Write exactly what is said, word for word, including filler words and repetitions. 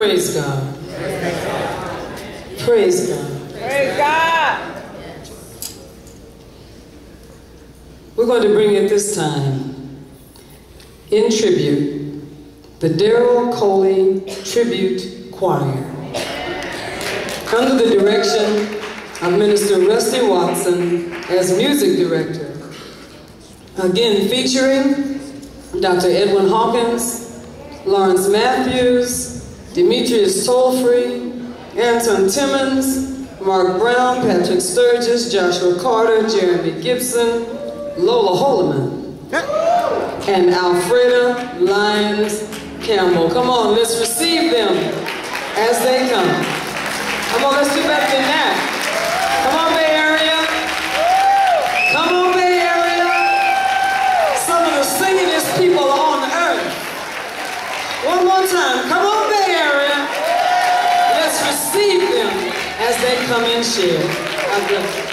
Praise God. Praise God. Praise God. We're going to bring at this time, in tribute, the Darrell Coley Tribute Choir, under the direction of Minister Rusty Watson as music director. Again, featuring Doctor Edwin Hawkins, Lawrence Matthews, Demetrius Tolfree, Anton Timmons, Mark Brown, Patrick Sturgis, Joshua Carter, Jeremy Gibson, Lola Holloman, and Alfreda Lyons Campbell. Come on, let's receive them as they come. Come on, let's do better than that. Come on, Bay Area. Come on, Bay Area. Some of the singingest people on earth. One more time. Come on, Bay Area. Let's receive them as they come and share. God bless you.